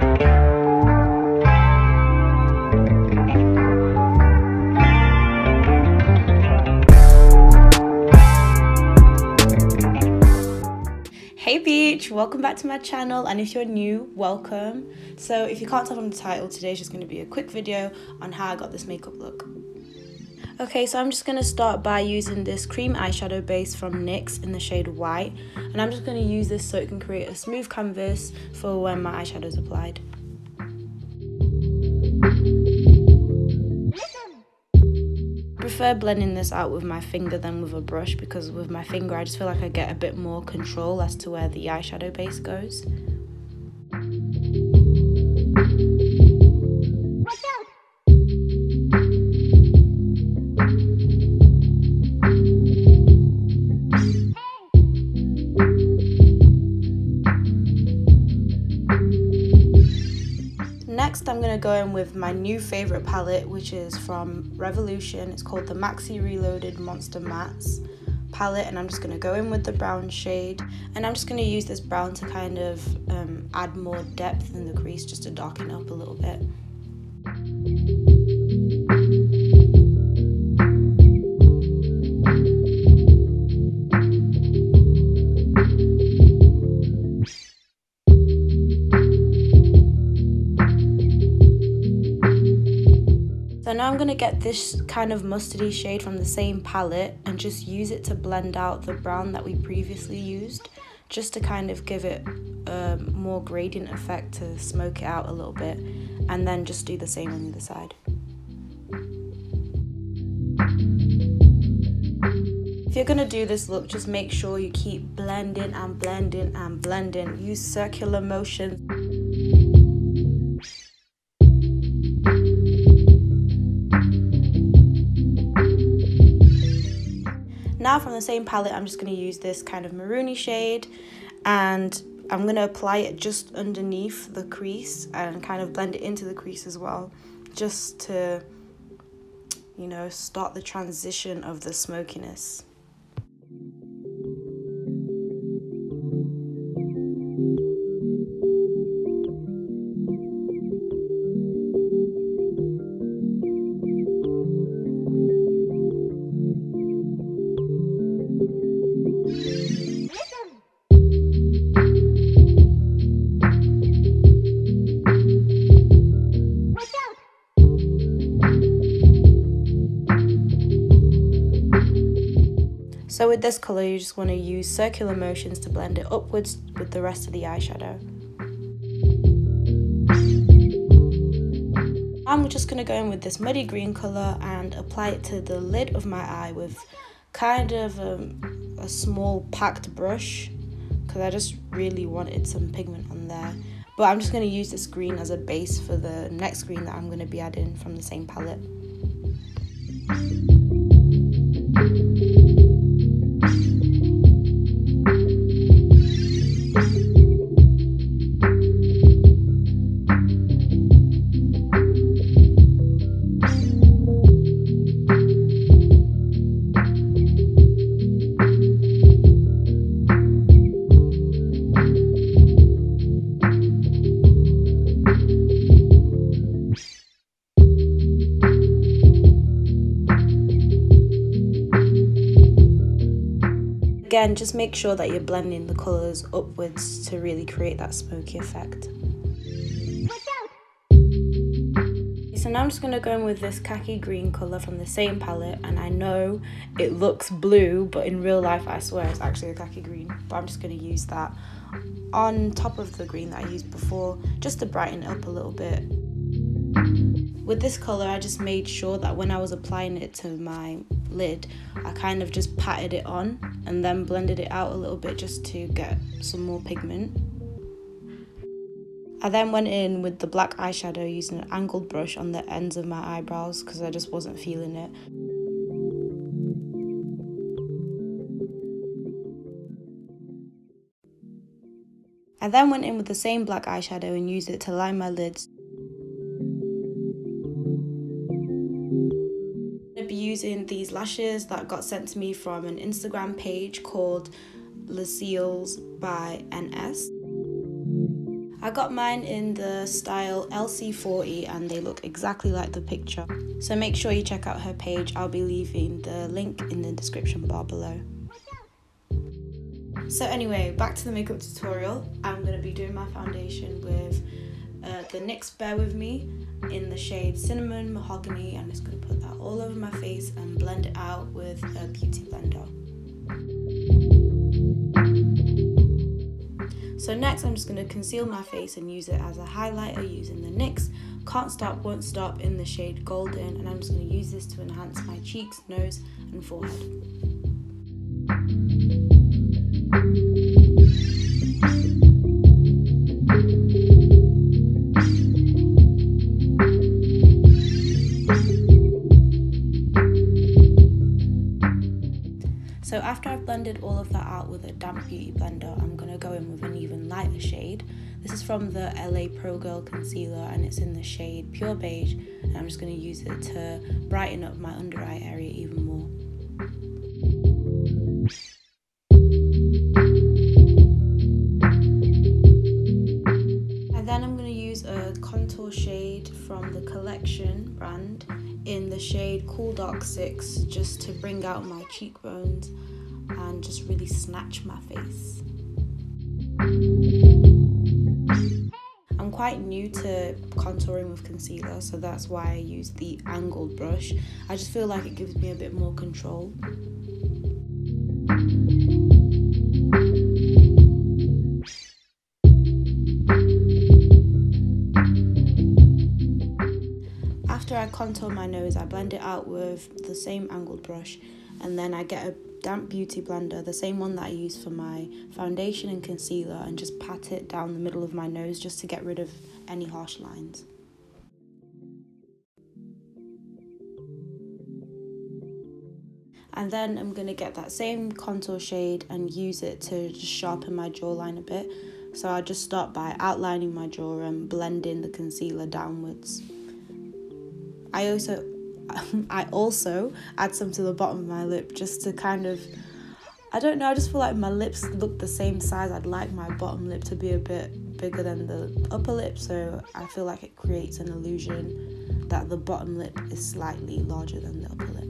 Hey beach, welcome back to my channel, and if you're new, welcome. So if you can't tell from the title, today's just going to be a quick video on how I got this makeup look. Okay, so I'm just going to start by using this cream eyeshadow base from NYX in the shade White, and I'm just going to use this so it can create a smooth canvas for when my eyeshadow is applied. I prefer blending this out with my finger than with a brush, because with my finger I just feel like I get a bit more control as to where the eyeshadow base goes. Next, I'm going to go in with my new favourite palette, which is from Revolution. It's called the Maxi Reloaded Monster Mattes palette, and I'm just going to go in with the brown shade, and I'm just going to use this brown to kind of add more depth in the crease, just to darken up a little bit. So now I'm going to get this kind of mustardy shade from the same palette and just use it to blend out the brown that we previously used, just to kind of give it a more gradient effect to smoke it out a little bit, and then just do the same on the other side. If you're going to do this look, just make sure you keep blending and blending and blending. Use circular motion. Now from the same palette, I'm just going to use this kind of maroony shade, and I'm going to apply it just underneath the crease and kind of blend it into the crease as well, just to, you know, start the transition of the smokiness. So with this colour, you just want to use circular motions to blend it upwards with the rest of the eyeshadow. I'm just going to go in with this muddy green colour and apply it to the lid of my eye with kind of a small packed brush, because I just really wanted some pigment on there. But I'm just going to use this green as a base for the next green that I'm going to be adding from the same palette. Again, just make sure that you're blending the colours upwards to really create that smoky effect. So now I'm just going to go in with this khaki green colour from the same palette, and I know it looks blue, but in real life I swear it's actually a khaki green, but I'm just going to use that on top of the green that I used before, just to brighten it up a little bit. With this colour, I just made sure that when I was applying it to my lid, I kind of just patted it on and then blended it out a little bit just to get some more pigment. I then went in with the black eyeshadow using an angled brush on the ends of my eyebrows because I just wasn't feeling it. I then went in with the same black eyeshadow and used it to line my lids. I'm going to be using these lashes that got sent to me from an Instagram page called lesclisbyNS. I got mine in the style LC40 and they look exactly like the picture. So make sure you check out her page. I'll be leaving the link in the description bar below. So anyway, back to the makeup tutorial. I'm going to be doing my foundation with the NYX Bare With Me in the shade Cinnamon Mahogany. I'm just going to put that all over my face and blend it out with a beauty blender. So next I'm just going to conceal my face and use it as a highlighter using the NYX Can't Stop Won't Stop in the shade Golden, and I'm just going to use this to enhance my cheeks, nose and forehead. So after I've blended all of that out with a damp beauty blender, I'm going to go in with an even lighter shade. This is from the LA Pro Girl Concealer and it's in the shade Pure Beige, and I'm just going to use it to brighten up my under eye area even more. And then I'm going to use a contour shade from the Collection brand in the shade Cool Dark 6 just to bring out my cheekbones and just really snatch my face. I'm quite new to contouring with concealer, so that's why I use the angled brush. I just feel like it gives me a bit more control. After I contour my nose, I blend it out with the same angled brush, and then I get a damp beauty blender, the same one that I use for my foundation and concealer, and just pat it down the middle of my nose just to get rid of any harsh lines. And then I'm going to get that same contour shade and use it to just sharpen my jawline a bit. So I just start by outlining my jaw and blending the concealer downwards. I also add some to the bottom of my lip just to kind of, I don't know, I just feel like my lips look the same size. I'd like my bottom lip to be a bit bigger than the upper lip, so I feel like it creates an illusion that the bottom lip is slightly larger than the upper lip.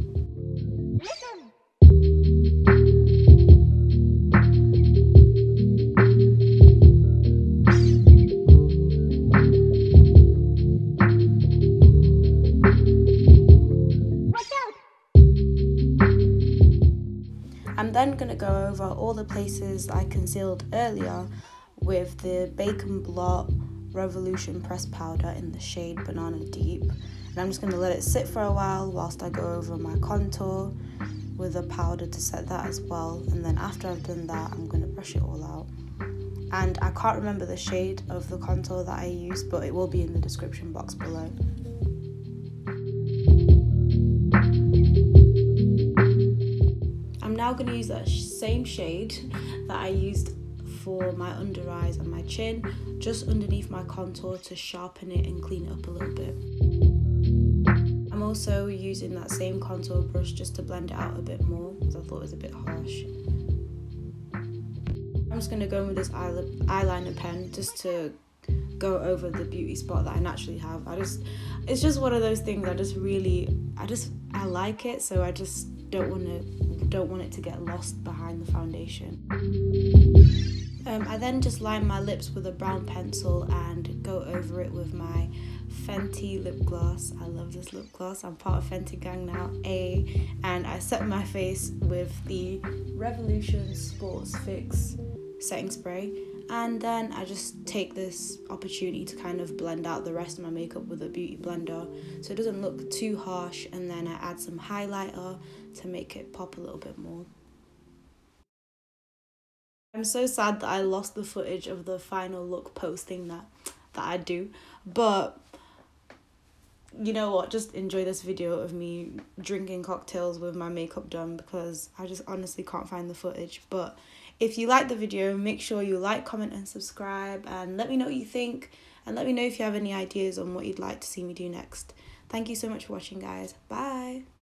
I'm then going to go over all the places I concealed earlier with the Bacon Blot Revolution Pressed Powder in the shade Banana Deep. And I'm just going to let it sit for a while whilst I go over my contour with a powder to set that as well. And then after I've done that, I'm going to brush it all out. And I can't remember the shade of the contour that I used, but it will be in the description box below. I'm now going to use that same shade that I used for my under eyes and my chin, just underneath my contour to sharpen it and clean it up a little bit. I'm also using that same contour brush just to blend it out a bit more because I thought it was a bit harsh. I'm just going to go in with this eyeliner pen just to go over the beauty spot that I naturally have. It's just one of those things I like it, so I just don't want it to get lost behind the foundation. I then just line my lips with a brown pencil and go over it with my Fenty lip gloss. I love this lip gloss. I'm part of Fenty gang now, and I set my face with the Revolution Sports Fix setting spray, and then I just take this opportunity to kind of blend out the rest of my makeup with a beauty blender so it doesn't look too harsh, and then I add some highlighter to make it pop a little bit more. I'm so sad that I lost the footage of the final look posting that I do, but you know what, just enjoy this video of me drinking cocktails with my makeup done because I just honestly can't find the footage. But if you like the video, make sure you like, comment and subscribe, and let me know what you think, and let me know if you have any ideas on what you'd like to see me do next. Thank you so much for watching, guys. Bye.